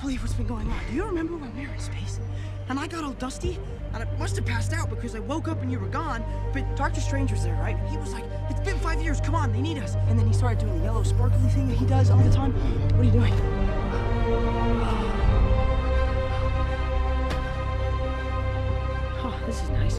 believe what's been going on. Do you remember when we were in space? And I got all dusty, and I must have passed out because I woke up and you were gone, but Dr. Strange was there, right? And he was like, it's been 5 years, come on, they need us. And then he started doing the yellow sparkly thing that he does all the time. What are you doing?